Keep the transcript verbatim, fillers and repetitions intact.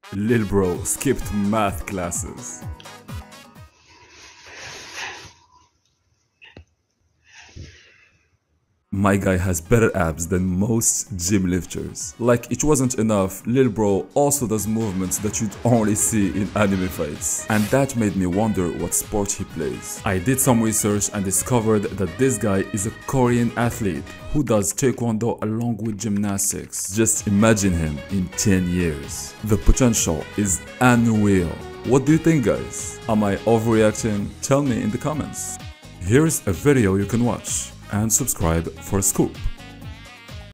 Lil bro skipped math classes. My guy has better abs than most gym lifters. Like it wasn't enough, Lil bro also does movements that you'd only see in anime fights. And that made me wonder what sport he plays. I did some research and discovered that this guy is a Korean athlete who does taekwondo along with gymnastics. Just imagine him in ten years. The potential is unreal. What do you think, guys? Am I overreacting? Tell me in the comments. Here's a video you can watch and subscribe for a scoop.